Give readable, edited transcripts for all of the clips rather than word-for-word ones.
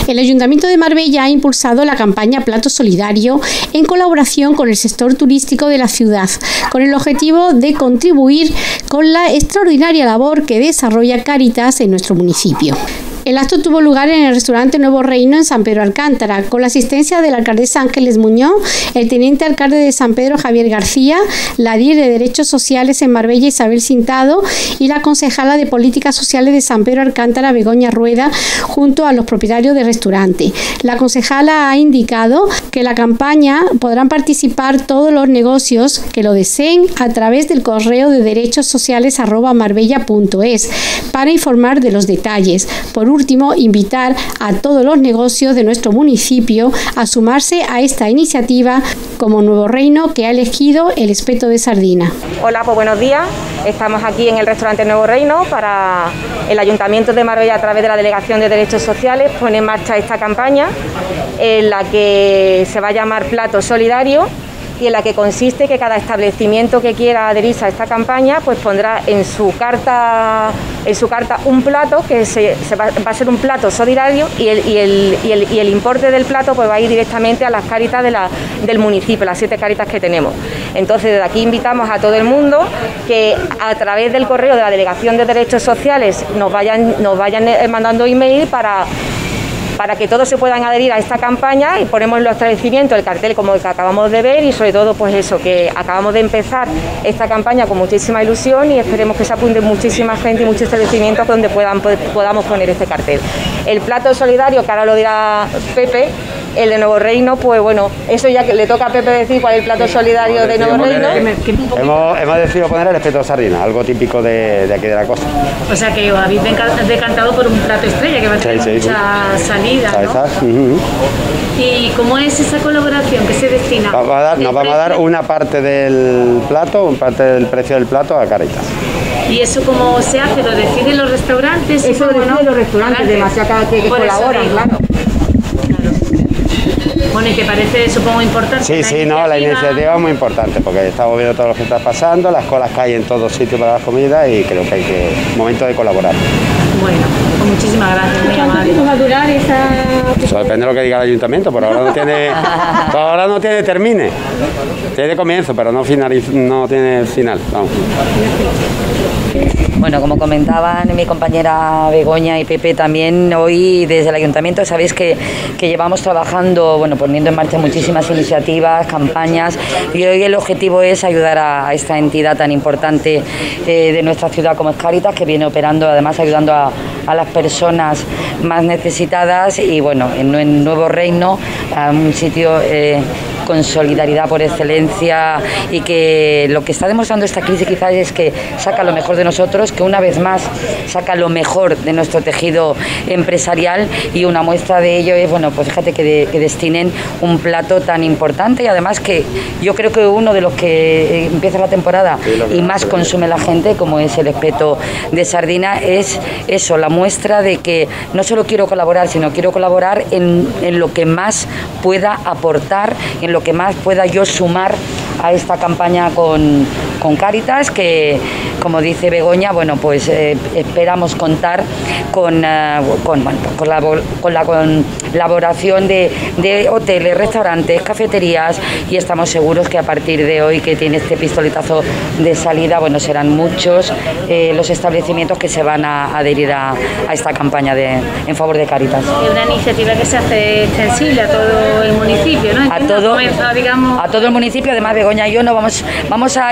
El Ayuntamiento de Marbella ha impulsado la campaña Plato Solidario en colaboración con el sector turístico de la ciudad, con el objetivo de contribuir con la extraordinaria labor que desarrolla Cáritas en nuestro municipio. El acto tuvo lugar en el restaurante Nuevo Reino en San Pedro Alcántara, con la asistencia de la alcaldesa Ángeles Muñoz, el teniente alcalde de San Pedro Javier García, la DIR de Derechos Sociales en Marbella Isabel Cintado y la concejala de Políticas Sociales de San Pedro Alcántara Begoña Rueda, junto a los propietarios del restaurante. La concejala ha indicado que la campaña podrán participar todos los negocios que lo deseen a través del correo de derechosociales@marbella.es para informar de los detalles. Por último, invitar a todos los negocios de nuestro municipio a sumarse a esta iniciativa como Nuevo Reino, que ha elegido el espeto de sardina. Hola, pues buenos días. Estamos aquí en el restaurante Nuevo Reino para el Ayuntamiento de Marbella, a través de la Delegación de Derechos Sociales, pone en marcha esta campaña en la que se va a llamar Plato Solidario y en la que consiste que cada establecimiento que quiera adherirse a esta campaña pues pondrá en su carta un plato que va a ser un plato solidario y el importe del plato pues va a ir directamente a las Cáritas del municipio, las 7 Cáritas que tenemos. Entonces desde aquí invitamos a todo el mundo que a través del correo de la Delegación de Derechos Sociales nos vayan mandando email para que todos se puedan adherir a esta campaña, y ponemos en los establecimientos el cartel como el que acabamos de ver, y sobre todo pues eso, que acabamos de empezar esta campaña con muchísima ilusión y esperemos que se apunte muchísima gente y muchos establecimientos donde podamos poner este cartel. El plato solidario, que ahora lo dirá Pepe, el de Nuevo Reino, pues bueno, eso ya que le toca a Pepe decir cuál es el plato solidario de Nuevo Reino. Hemos decidido poner el espeto de sardina, algo típico de aquí de la costa. O sea que os habéis decantado por un plato estrella que va a tener mucha salida, ¿no? ¿Y cómo es esa colaboración? ¿Qué se destina? Nos vamos a dar una parte del plato, una parte del precio del plato a Cáritas. ¿Y eso cómo se hace? ¿Lo deciden los restaurantes? Eso lo deciden los restaurantes, demasiado que colaboran, claro. Bueno, ¿y te parece, supongo, importante? Sí, la iniciativa es muy importante porque estamos viendo todo lo que está pasando, las colas que hay en todos sitios para las comidas y creo que momento de colaborar. Bueno, pues muchísimas gracias. ¿Cuánto va a durar esa...? Eso depende de lo que diga el ayuntamiento, por ahora no tiene termine. Tiene comienzo, pero no tiene final. Vamos. Bueno, como comentaban mi compañera Begoña y Pepe también, hoy desde el Ayuntamiento sabéis que llevamos trabajando, poniendo en marcha muchísimas iniciativas, campañas, y hoy el objetivo es ayudar a esta entidad tan importante de nuestra ciudad como es Cáritas, que viene operando, además ayudando a las personas más necesitadas y en Nuevo Reino, a un sitio con solidaridad por excelencia, y que lo que está demostrando esta crisis quizás es que saca lo mejor de nosotros, que una vez más saca lo mejor de nuestro tejido empresarial, y una muestra de ello es, pues fíjate que destinen un plato tan importante, y además que yo creo que uno de los que empieza la temporada y más consume la gente, como es el espeto de sardina, es eso, la muestra de que no solo quiero colaborar, sino quiero colaborar en lo que más pueda aportar, en lo que más pueda yo sumar a esta campaña con Cáritas, que como dice Begoña, esperamos contar con la colaboración de hoteles, restaurantes, cafeterías, y estamos seguros que a partir de hoy, que tiene este pistoletazo de salida, serán muchos los establecimientos que se van a adherir a esta campaña en favor de Cáritas. Es una iniciativa que se hace extensible a todo el municipio, ¿no? A todo el municipio. Además, Begoña y yo vamos a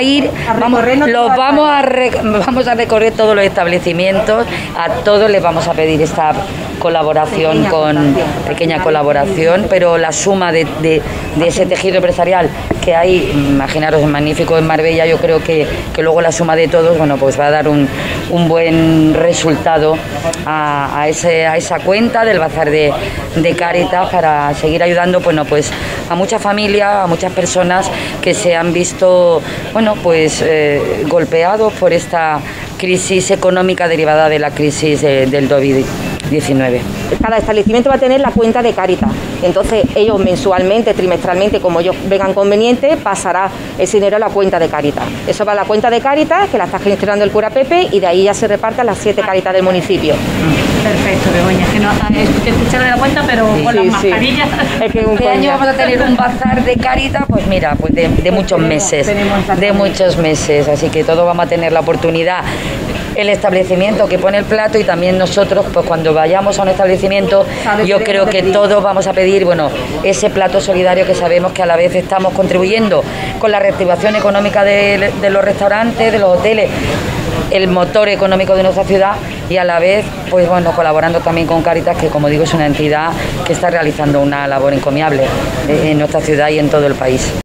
recorrer todos los establecimientos, a todos les vamos a pedir esta colaboración, pequeña colaboración, pero la suma de ese tejido empresarial que hay, imaginaros, es magnífico en Marbella. Yo creo que luego la suma de todos, va a dar un buen resultado a esa cuenta del Bazar de Cáritas, para seguir ayudando a muchas familias, a muchas personas que se han visto golpeados por esta crisis económica derivada de la crisis del COVID-19. Cada establecimiento va a tener la cuenta de Cáritas, entonces ellos mensualmente, trimestralmente, como ellos vengan conveniente, pasará ese dinero a la cuenta de Cáritas. Eso va a la cuenta de Cáritas, que la está gestionando el cura Pepe, y de ahí ya se repartan las 7 Cáritas del municipio. Perfecto, Begoña, es que no te echarle la cuenta, pero sí, con las mascarillas. Es que Este año vamos a tener un bazar de Cáritas, pues mira, pues de muchos meses, así que todos vamos a tener la oportunidad. El establecimiento que pone el plato y también nosotros, pues cuando vayamos a un establecimiento, yo creo que todos vamos a pedir, bueno, ese plato solidario que sabemos que a la vez estamos contribuyendo con la reactivación económica de los restaurantes, de los hoteles, el motor económico de nuestra ciudad, y a la vez, pues bueno, colaborando también con Cáritas, que como digo es una entidad que está realizando una labor encomiable en nuestra ciudad y en todo el país.